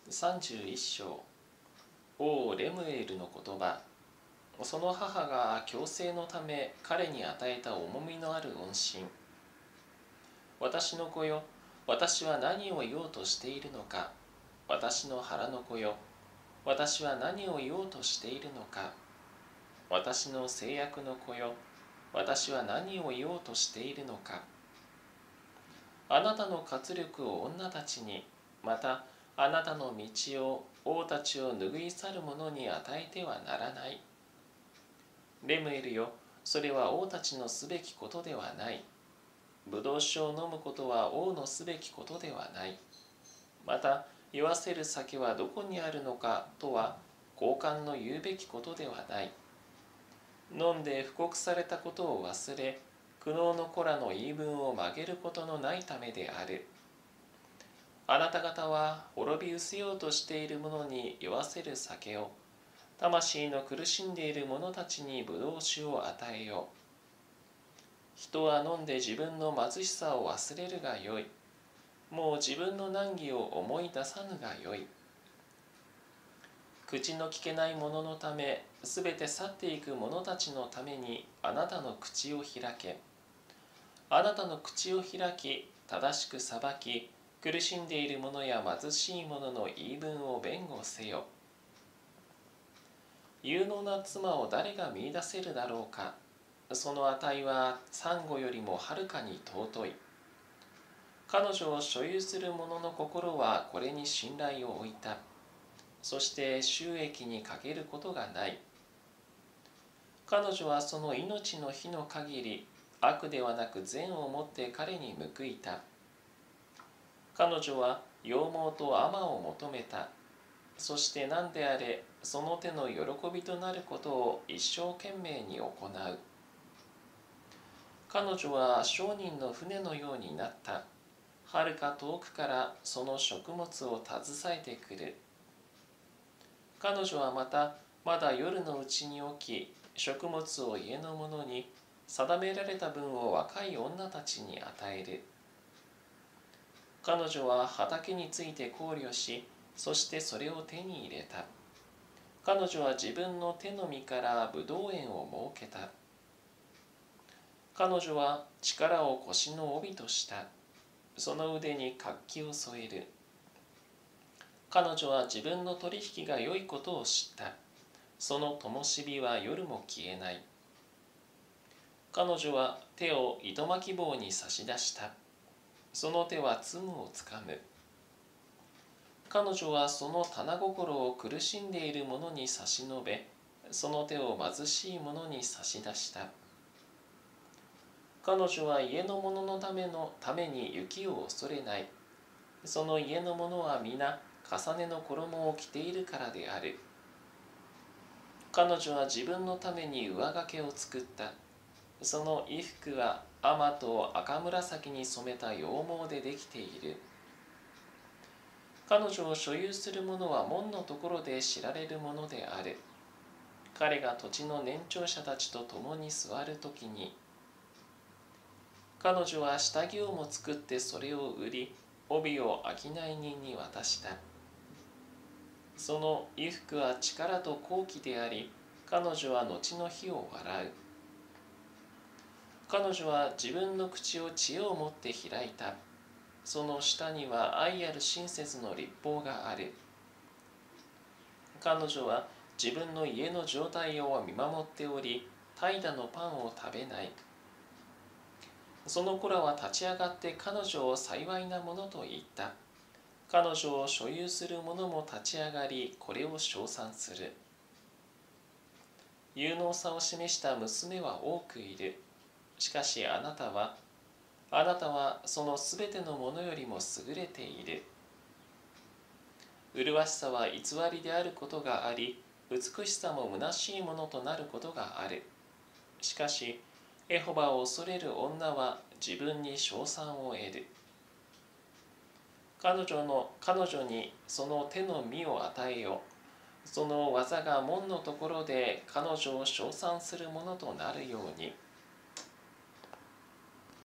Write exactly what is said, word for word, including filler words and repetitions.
さんじゅういっ章。王レムエルの言葉。その母が強制のため彼に与えた重みのある恩心。私の子よ、私は何を言おうとしているのか。私の腹の子よ、私は何を言おうとしているのか。私の制約の子よ、私は何を言おうとしているのか。あなたの活力を女たちに、またあなたの道を王たちを拭い去る者に与えてはならない。レムエルよ、それは王たちのすべきことではない。ブドウ酒を飲むことは王のすべきことではない。また酔わせる酒はどこにあるのかとは高官の言うべきことではない。飲んで布告されたことを忘れ、苦悩の子らの言い分を曲げることのないためである。あなた方は滅び失せようとしている者に酔わせる酒を、魂の苦しんでいる者たちにブドウ酒を与えよう。人は飲んで自分の貧しさを忘れるがよい。もう自分の難儀を思い出さぬがよい。口の聞けない者のため、すべて去っていく者たちのためにあなたの口を開け。あなたの口を開き、正しく裁き、苦しんでいる者や貧しい者の言い分を弁護せよ。有能な妻を誰が見出せるだろうか。その値はサンゴよりもはるかに尊い。彼女を所有する者の心はこれに信頼を置いた。そして収益に欠けることがない。彼女はその命の日の限り、悪ではなく善をもって彼に報いた。彼女は羊毛と亜麻を求めた。そして何であれ、その手の喜びとなることを一生懸命に行う。彼女は商人の船のようになった。はるか遠くからその食物を携えてくる。彼女はまた、まだ夜のうちに起き、食物を家の者に、定められた分を若い女たちに与える。彼女は畑について考慮し、そしてそれを手に入れた。彼女は自分の手の実からぶどう園を設けた。彼女は力を腰の帯とした。その腕に活気を添える。彼女は自分の取引が良いことを知った。その灯火は夜も消えない。彼女は手を糸巻き棒に差し出した。その手は摘むをつかむ。彼女はその棚心を苦しんでいる者に差し伸べ、その手を貧しい者に差し出した。彼女は家の者のためのために雪を恐れない。その家の者は皆重ねの衣を着ているからである。彼女は自分のために上掛けを作った。その衣服は亜麻と赤紫に染めた羊毛でできている。彼女を所有する者は門のところで知られるものである。彼が土地の年長者たちと共に座るときに、彼女は下着をも作ってそれを売り、帯を商い人に渡した。その衣服は力と好奇であり、彼女は後の日を笑う。彼女は自分の口を知恵をもって開いた。その下には愛ある親切の律法がある。彼女は自分の家の状態を見守っており、怠惰のパンを食べない。その子らは立ち上がって彼女を幸いなものと言った。彼女を所有する者も立ち上がり、これを称賛する。有能さを示した娘は多くいる。しかしあなたは、あなたはそのすべてのものよりも優れている。麗しさは偽りであることがあり、美しさも虚しいものとなることがある。しかし、エホバを恐れる女は自分に称賛を得る。彼女の彼女にその手の実を与えよ。その技が門のところで彼女を称賛するものとなるように。